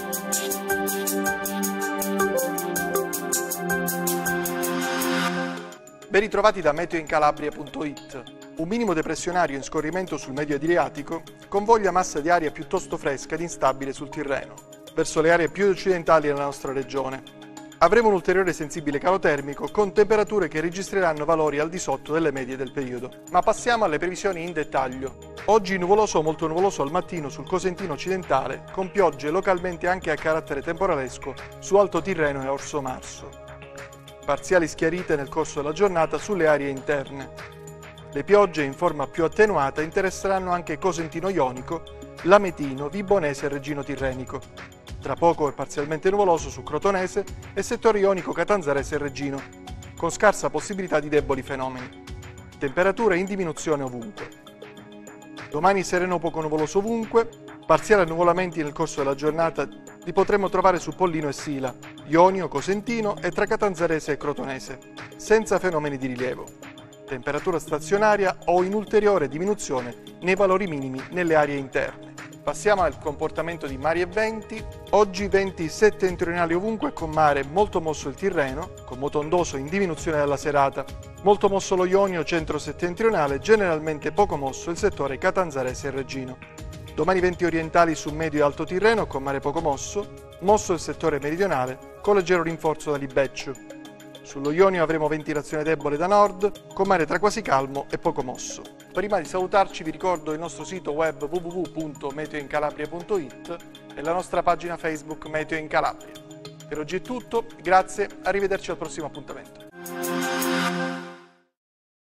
Ben ritrovati da meteoincalabria.it. Un minimo depressionario in scorrimento sul medio Adriatico convoglia massa di aria piuttosto fresca ed instabile sul Tirreno, verso le aree più occidentali della nostra regione. Avremo un ulteriore sensibile calo termico con temperature che registreranno valori al di sotto delle medie del periodo. Ma passiamo alle previsioni in dettaglio. Oggi nuvoloso o molto nuvoloso al mattino sul Cosentino occidentale, con piogge localmente anche a carattere temporalesco su Alto Tirreno e Orso Marso. Parziali schiarite nel corso della giornata sulle aree interne. Le piogge in forma più attenuata interesseranno anche Cosentino Ionico, Lametino, Vibonese e Reggino Tirrenico. Tra poco è parzialmente nuvoloso su Crotonese e settore ionico Catanzarese e Reggino, con scarsa possibilità di deboli fenomeni. Temperature in diminuzione ovunque. Domani sereno poco nuvoloso ovunque, parziali annuvolamenti nel corso della giornata li potremo trovare su Pollino e Sila, Ionio, Cosentino e tra Catanzarese e Crotonese, senza fenomeni di rilievo. Temperatura stazionaria o in ulteriore diminuzione nei valori minimi nelle aree interne. Passiamo al comportamento di mari e venti. Oggi venti settentrionali ovunque con mare molto mosso il Tirreno, con moto ondoso in diminuzione dalla serata. Molto mosso lo Ionio centro-settentrionale, generalmente poco mosso il settore Catanzarese e Reggino. Domani venti orientali su medio e alto Tirreno con mare poco mosso il settore meridionale con leggero rinforzo da libeccio. Sullo Ionio avremo ventilazione debole da nord con mare tra quasi calmo e poco mosso. Prima di salutarci vi ricordo il nostro sito web www.meteoincalabria.it e la nostra pagina Facebook Meteo in Calabria. Per oggi è tutto, grazie, arrivederci al prossimo appuntamento.